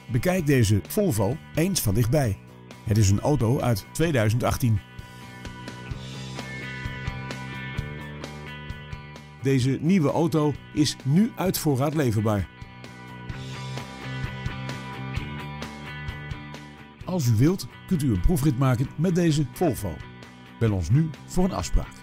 Bekijk deze Volvo eens van dichtbij. Het is een auto uit 2018. Deze nieuwe auto is nu uit voorraad leverbaar. Als u wilt, kunt u een proefrit maken met deze Volvo. Bel ons nu voor een afspraak.